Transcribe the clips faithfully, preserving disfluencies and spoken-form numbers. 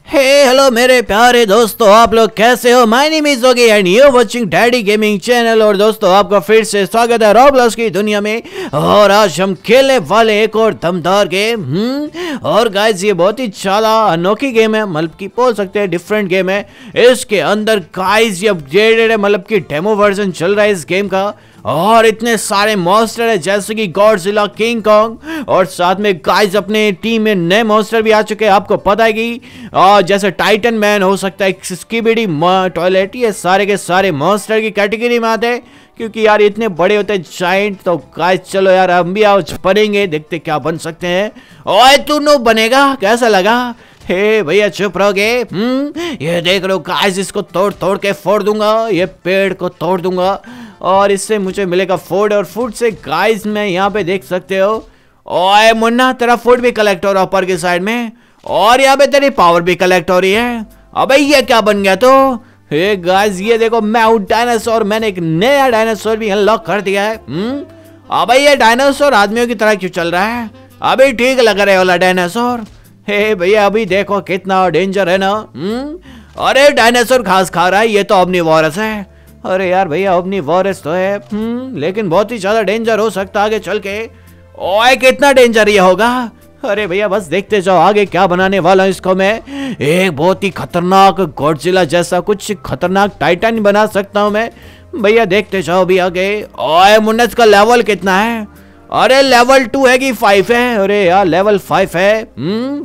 हे hello मेरे प्यारे दोस्तों, आप लोग कैसे हो। My name is Yogi and you watching daddy gaming channel. और दोस्तों आपका फिर से स्वागत है रॉब्लॉक्स की दुनिया में। और आज हम खेलने वाले एक और दमदार गेम। हम्म और गाइस ये बहुत ही ज्यादा अनोखी गेम है, मतलब कि बोल सकते हैं डिफरेंट गेम है। इसके अंदर गाइस ये अपडेटेड है, मतलब कि डेमो वर्जन चल रहा है इस गेम का। और इतने सारे मॉन्स्टर है जैसे कि गॉडजिला, किंग कॉन्ग, और साथ में गाइस अपने टीम में नए मॉन्स्टर भी आ चुके हैं। आपको पता है कि और जैसे टाइटन मैन हो सकता है, स्कीबिडी टॉयलेट, ये सारे के सारे मॉन्स्टर की कैटेगरी में आते हैं क्योंकि यार इतने बड़े होते हैं जाइंट। तो गाइस चलो यार हम भी आज बनेंगे, देखते क्या बन सकते हैं। ओए तू नो बनेगा, कैसा लगा? हे भैया चुप रहोगे? हम्म ये देख लो गाइस, इसको तोड़ तोड़ के फोड़ दूंगा, ये पेड़ को तोड़ दूंगा और इससे मुझे मिलेगा फूड। और फूड से गाइस मैं यहाँ पे देख सकते हो, ओए मुन्ना तेरा फूड भी कलेक्ट हो रहा ऊपर की साइड में, और यहाँ पे तेरी पावर भी कलेक्ट हो रही है। अबे ये क्या बन गया? तो हे गाइस ये देखो, मैं हूँ डायनासोर, मैंने एक नया डायनासोर भी अनलॉक कर दिया है। हम्म अबे ये डायनासोर आदमियों की तरह क्यों चल रहा है? अभी ठीक लग रहा है वाला डायनासोर। हे भैया अभी देखो कितना डेंजर है ना। हम्म अरे डायनासोर घास खा रहा है, ये तो ओमनीवोरस है। अरे यार भैया ओमनीवोरस तो है, हम्म लेकिन बहुत ही ज्यादा डेंजर हो सकता है आगे चल के। ओए कितना डेंजर ये होगा? अरे भैया बस देखते जाओ आगे क्या बनाने वाला हूँ इसको मैं। एक बहुत ही खतरनाक गॉडजिला जैसा कुछ खतरनाक टाइटन बना सकता हूँ मैं। भैया देखते जाओ भी आगे। ओए मुन्नस का लेवल कितना है? अरे लेवल टू है कि फाइव है? अरे यार लेवल फाइव है। हम्म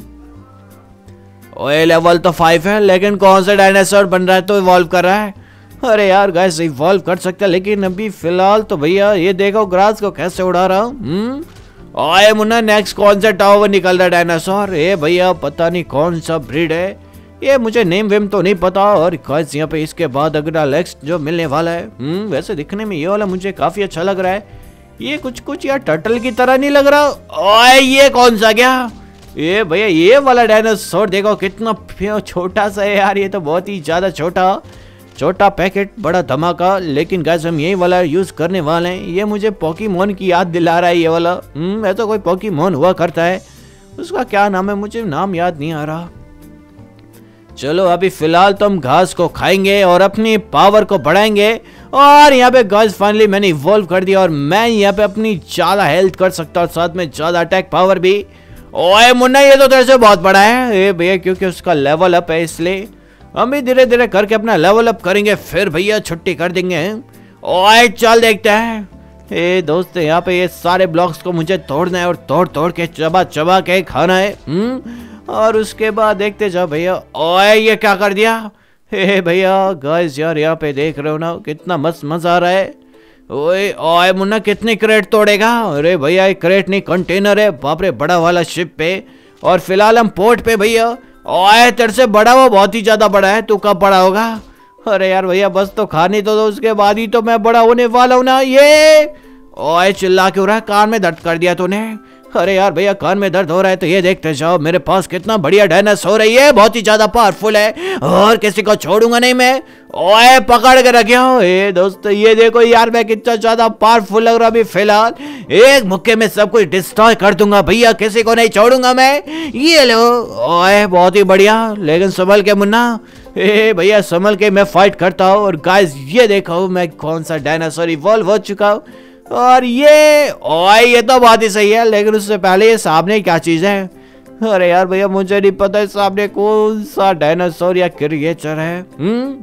ओए लेवल तो फाइव है, लेकिन कौन सा डायनासोर बन रहा है तो इवॉल्व कर रहा है। अरे यार गाइस इवॉल्व कर सकता है, लेकिन अभी फिलहाल तो भैया ये देखो ग्रास को कैसे उड़ा रहा हूँ। हम्म ओए मुन्ना नेक्स्ट कौन सा टावर निकल रहा है डायनासोर? ए भैया पता नहीं कौन सा ब्रीड है ये, मुझे नेम वेम तो नहीं पता। और गाइस यहाँ पे इसके बाद अगला नेक्स्ट जो मिलने वाला है, हम्म वैसे दिखने में ये वाला मुझे काफी अच्छा लग रहा है। ये कुछ कुछ यार टर्टल की तरह नहीं लग रहा। ओए ये कौन सा गया? ये भैया ये वाला डायनासोर देखो कितना छोटा सा है यार, ये तो बहुत ही ज्यादा छोटा छोटा पैकेट बड़ा धमाका। लेकिन गाइस हम यही वाला यूज करने वाले हैं। ये मुझे पोकेमोन की याद दिला रहा है ये वाला। हम्म ऐसा कोई पोकेमोन हुआ करता है, उसका क्या नाम है मुझे नाम याद नहीं आ रहा। चलो अभी फिलहाल तो हम घास को खाएंगे और अपनी पावर को बढ़ाएंगे। और यहाँ पे गाइस फाइनली मैंने इवॉल्व कर दिया और मैं यहाँ पे अपनी ज्यादा हेल्थ कर सकता हूँ, साथ में ज्यादा अटैक पावर भी। ओए मुन्ना ये तो तेरे से बहुत बड़ा है। ए भैया क्योंकि उसका लेवल अप है इसलिए हम भी धीरे धीरे करके अपना लेवल अप करेंगे, फिर भैया छुट्टी कर देंगे। ओए चल देखते हैं। ए दोस्त यहाँ पे ये सारे ब्लॉक्स को मुझे तोड़ना है और तोड़ तोड़ के चबा चबा के खाना है। हम्म और उसके बाद देखते जाओ भैया। ओए ये क्या कर दिया? हे भैया गाइस यार यहाँ पे देख रहे हो ना कितना मस्त मजा आ रहा है। ओए ओए मुन्ना कितनी क्रेट तोड़ेगा? अरे भैया ये क्रेट नहीं कंटेनर है, बाप रे बड़ा वाला शिप पे। और फिलहाल हम पोर्ट पे भैया। ओए तेरे से बड़ा, वो बहुत ही ज्यादा बड़ा है, तू कब बड़ा होगा? अरे यार भैया बस तो खाने तो दो, उसके बाद ही तो मैं बड़ा होने वाला हूँ ना। ये ओए चिल्ला क्यों रहा है? कान में दर्द कर दिया तूने? अरे यार भैया कान में दर्द हो रहा है तो ये देखते जाओ मेरे पास कितना बढ़िया डायनासोर है, ये बहुत ही ज्यादा पावरफुल है और किसी को छोड़ूंगा नहीं मैं। ओए पकड़ के रखे हो। ए दोस्तों ये देखो यार मैं कितना ज्यादा पावरफुल लग रहा अभी फिलहाल, एक मुक्के में सब कुछ डिस्ट्रॉय कर दूंगा भैया, किसी को नहीं छोड़ूंगा मैं। ये लो। ओए बहुत ही बढ़िया, लेकिन संभल के मुन्ना। ए भैया संभल के मैं फाइट करता हूँ। और गाइस ये देखो मैं कौन सा डायनासोर इवॉल्व हो चुका हूँ। और ये ओए ये तो बहुत ही सही है, लेकिन उससे पहले ये सामने क्या चीज है? अरे यार भैया मुझे नहीं पता सामने कौन सा डायनासोर या क्रिएचर है। हम्म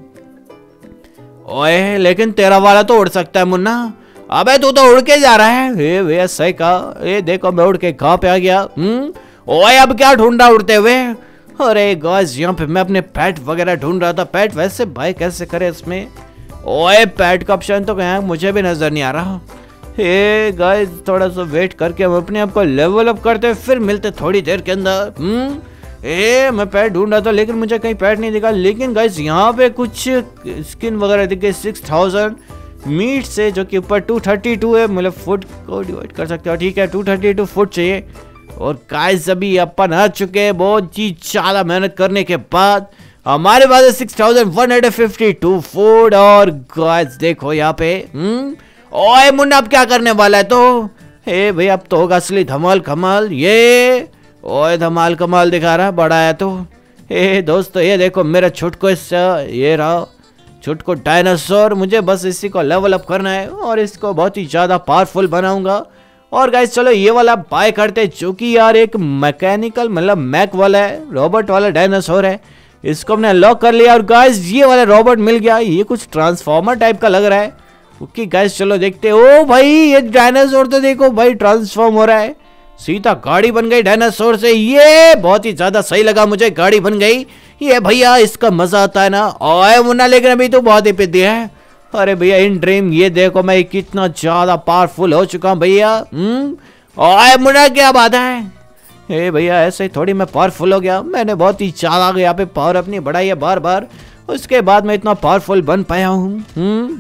ओए लेकिन तेरा वाला तो उड़ सकता है मुन्ना। अबे तू तो उड़ के जा रहा है। हे भैया सही कहा। ये देखो मैं उड़ के कहाँ पे आ गया। हम्म ओए अब क्या ढूंढ रहा उड़ते हुए? अरे गाइस यहाँ पे मैं अपने पेट वगैरह ढूंढ रहा था। पेट वैसे भाई कैसे करे इसमें? ओए पेट का ऑप्शन तो कहीं मुझे भी नजर नहीं आ रहा। हे गाइस थोड़ा सा वेट करके हम अपने आप को लेवल अप करते, फिर मिलते थोड़ी देर के अंदर। हम्म ए मैं पैट ढूंढ रहा था लेकिन मुझे कहीं पैट नहीं दिखा। लेकिन गाइस यहाँ पे कुछ स्किन वगैरह दिखे सिक्स थाउजेंड मीट से, जो कि ऊपर टू थर्टी टू है, मतलब फुट को डिवाइड कर सकते हो। ठीक है टू थर्टी टू फुट चाहिए। और गाइस अभी अपन आ चुके हैं बहुत ही ज्यादा मेहनत करने के बाद, हमारे पास है six thousand one hundred fifty two food. और गाइस देखो यहाँ पे। हम्म ओए मुन्ना अब क्या करने वाला है? तो हे भाई अब तो होगा असली धमाल कमाल। ये ओए धमाल कमाल दिखा रहा है, बड़ा है तो। ए दोस्तों ये देखो मेरा छुटको, इससे ये रहा छुटको डायनासोर। मुझे बस इसी को लेवल अप करना है और इसको बहुत ही ज़्यादा पावरफुल बनाऊंगा। और गाइस चलो ये वाला बाय करते हैं, जो कि यार एक मैकेनिकल मतलब मैक वाला है, रोबोट वाला डायनासोर है। इसको हमने लॉक कर लिया और गाइस ये वाला रोबोट मिल गया। ये कुछ ट्रांसफॉर्मर टाइप का लग रहा है। ओके गाइस चलो देखते हैं। ओ भाई ये डायनासोर तो देखो भाई ट्रांसफॉर्म हो रहा है, सीधा गाड़ी बन गई डायनासोर से। ये बहुत ही ज्यादा सही लगा मुझे, गाड़ी बन गई। ये भैया इसका मजा आता है ना। ओए मुन्ना लेकिन अभी तो बहुत ही पिद्दी है। अरे भैया इन ड्रीम ये देखो मैं कितना ज्यादा पावरफुल हो चुका हूँ भैया। हम्म ओए मुन्ना क्या बात है? ए भैया ऐसे ही थोड़ी मैं पावरफुल हो गया, मैंने बहुत ही ज्यादा यहाँ पे पावर अपनी बढ़ाई है बार बार, उसके बाद मैं इतना पावरफुल बन पाया हूँ। हम्म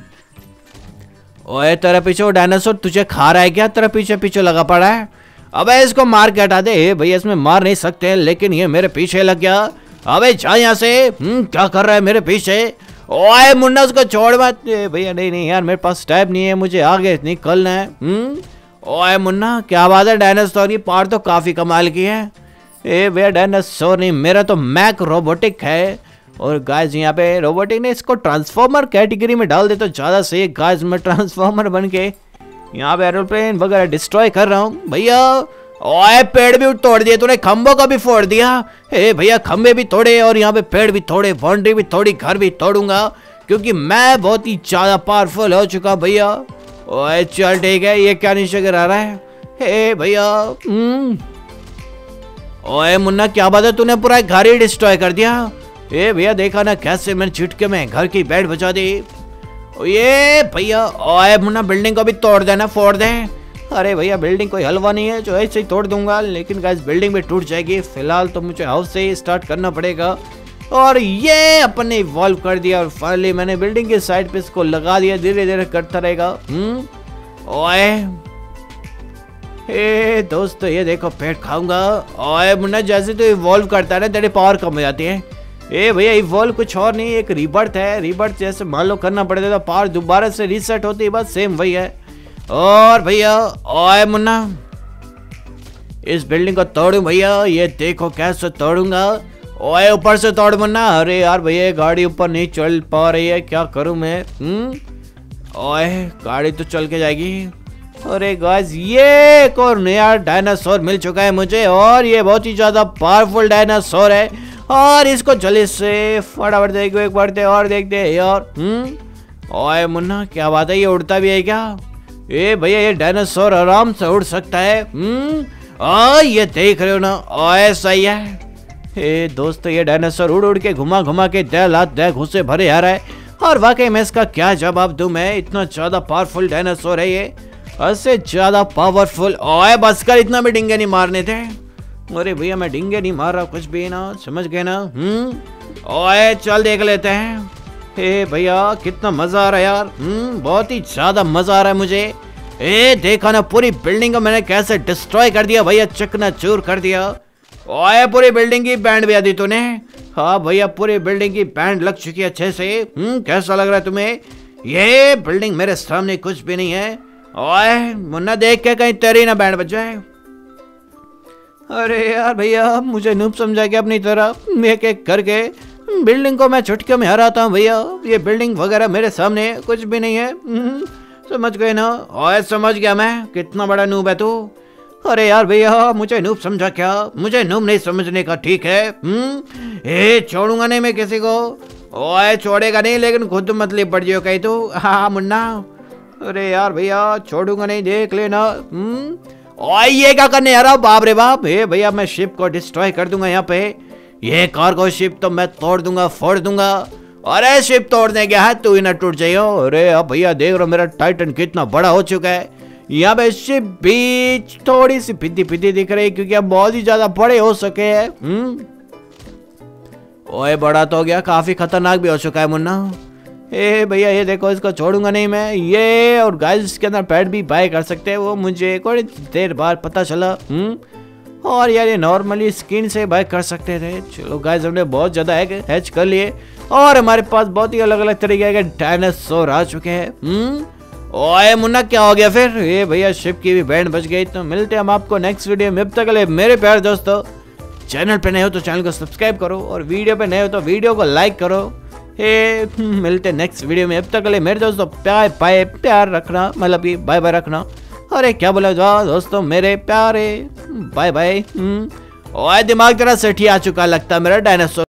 ओए तेरे पीछे वो डायनासोर तुझे खा रहा है क्या? तेरे पीछे पीछे लगा पड़ा है। अबे इसको मार के हटा दे। ए भैया इसमें मार नहीं सकते, लेकिन ये मेरे पीछे लग गया। अबे जा यहाँ से। हम्म क्या कर रहा है मेरे पीछे? ओए मुन्ना उसको छोड़ मत। भैया नहीं नहीं यार मेरे पास टाइम नहीं है, मुझे आगे निकलना है। हम्म ओए मुन्ना क्या बात है? डायनासोर की पावर तो काफी कमाल की है। ए भैया डायनासोर नहीं, मेरा तो मैक रोबोटिक है। और गाइस यहाँ पे रोबोटिक ने इसको ट्रांसफॉर्मर कैटेगरी में डाल दे तो ज्यादा सही। गाइस मैं ट्रांसफॉर्मर बन के यहाँ पे एरोप्लेन वगैरह डिस्ट्रॉय कर रहा हूँ भैया। ओए पेड़ भी तोड़ दिए तूने, खंभों का भी फोड़ दिया। ए भैया खंभे भी तोड़े और यहाँ पे पेड़ भी तोड़े, बाउंड्री भी तोड़ी, घर भी तोड़ूंगा क्योंकि मैं बहुत ही ज्यादा पावरफुल हो चुका भैया। ओए चल ठीक है। ये क्या नीचे गिरा रहा है? हे भैया। हम्म ओए मुन्ना क्या बात है, तूने पूरा घर ही डिस्ट्रॉय कर दिया। ए भैया देखा ना कैसे मैंने झुटके में घर की बेड बचा दी। ये भैया ओए मुन्ना बिल्डिंग को भी तोड़ देना, फोड़ दे। अरे भैया बिल्डिंग कोई हलवा नहीं है जो ऐसे ही तोड़ दूंगा, लेकिन गाइस बिल्डिंग भी टूट जाएगी। फिलहाल तो मुझे हाउस से ही स्टार्ट करना पड़ेगा। और ये अपन ने इवॉल्व कर दिया और फाइनली मैंने बिल्डिंग के साइड पे इसको लगा दिया, धीरे धीरे करता रहेगा। हम्म ओए ए दोस्तों ये देखो पेड़ खाऊंगा। ओए मुन्ना जैसे तो इवॉल्व करता है ना तेरी पावर कम हो जाती है। ए भैया इवॉल्व कुछ और नहीं, एक रीबर्थ है। रीबर्थ जैसे मान लो करना पड़ेगा तो पावर दोबारा से रीसेट होती है, बस सेम वही है। और भैया ओए मुन्ना इस बिल्डिंग को तोड़ूं भैया, ये देखो कैसे तोड़ूंगा। ओए ऊपर से तोड़ मुन्ना। अरे यार भैया गाड़ी ऊपर नहीं चल पा रही है, क्या करूं मैं? हम्म ओए गाड़ी तो चल के जाएगी। अरे गाइस ये एक और नया डायनासोर मिल चुका है मुझे, और ये बहुत ही ज्यादा पावरफुल डायनासोर है। और इसको जल्दी से फटाफट देखो एक बार दे और देखते हैं यार। हम्म ओए मुन्ना क्या बात है, ये उड़ता भी है क्या? ए भैया ये डायनासोर आराम से उड़ सकता है। हम्म आ ये देख रहे हो ना, ओए सही है। ए दोस्तों ये डायनासोर उड़ उड़ के घुमा घुमा के दे लात दे घुसे भरे आ रहा है। और वाकई में इसका क्या जवाब दूं मैं, इतना ज्यादा पावरफुल डायनासोर है ये, उससे ज्यादा पावरफुल। ओए बस कर, इतना भी डिंगे नहीं मारने थे। अरे भैया मैं डिंगे नहीं मार रहा कुछ भी ना, समझ गए ना? हम्म ओए चल देख लेते हैं। हे भैया कितना मजा आ रहा है यार। हम्म बहुत ही ज्यादा मजा आ रहा है मुझे। ए देखा ना पूरी बिल्डिंग को मैंने कैसे डिस्ट्रॉय कर दिया भैया, चकनाचूर कर दिया। ओए पूरी बिल्डिंग की बैंड भी दी तूने। हाँ भैया पूरी बिल्डिंग की बैंड लग चुकी है अच्छे से। हम्म कैसा लग रहा है तुम्हें? ये बिल्डिंग मेरे सामने कुछ भी नहीं है। ओए मुन्ना देख के कहीं तेरी ना बैंड बज जाए। अरे यार भैया मुझे नूब समझा के अपनी तरह एक एक करके बिल्डिंग को मैं चुटकियों में हराता हूँ भैया। ये बिल्डिंग वगैरह मेरे सामने कुछ भी नहीं है। समझ गए ना? ओए समझ गया मैं, कितना बड़ा नूब है तू। अरे यार भैया मुझे नूब समझा क्या? मुझे नूब नहीं समझने का, ठीक है? हम्म ए छोड़ूंगा नहीं मैं किसी को। ओए छोड़ेगा नहीं, लेकिन खुद मतलब पड़ जाओ कहीं तू। हाँ मुन्ना। अरे यार भैया छोड़ूंगा नहीं, देख लेना। हम्म ओए ये क्या करने आ रहा हूँ? बाप रे बाप। हे भैया मैं शिप को डिस्ट्रॉय कर दूंगा यहाँ पे। ये कार्गो शिप तो मैं तोड़ दूंगा, फोड़ दूंगा। अरे शिप तोड़ने गया है तू ही ना टूट जाइयो। अरे अब भैया देख रहा मेरा टाइटन कितना बड़ा हो चुका है। यहाँ पे शिप भी थोड़ी सी फिद्दी फिद्दी दिख रही है क्योंकि अब बहुत ही ज्यादा बड़े हो सके हैं। हम्म ओए बड़ा तो हो गया, काफी खतरनाक भी हो चुका है मुन्ना। ए भैया ये देखो इसको छोड़ूंगा नहीं मैं। ये और गाइस इसके अंदर पेट भी बाय कर सकते हैं, वो मुझे थोड़ी देर बाद पता चला। हम्म और यार ये नॉर्मली स्किन से बाय कर सकते थे। चलो गाइस हमने बहुत ज्यादा हैच कर लिए और हमारे पास बहुत ही अलग अलग तरीके के डायनासोर आ चुके हैं। हम्म ओए मुन्ना क्या हो गया फिर? ये भैया शिप की भी बैंड बच गई। तो मिलते हैं हम आपको नेक्स्ट वीडियो में, अब तक के लिए मेरे प्यारे दोस्तों चैनल पे नए हो तो चैनल को सब्सक्राइब करो और वीडियो पे नए हो तो वीडियो को लाइक करो। हे मिलते नेक्स्ट वीडियो में, अब तक के लिए मेरे दोस्तों प्यार बाय प्यार रखना, मतलब कि बाय बाय रखना। अरे क्या बोला दोस्तों मेरे प्यारे, बाय बाय। और दिमाग तरह सेठी आ चुका लगता है मेरा डायनासोर।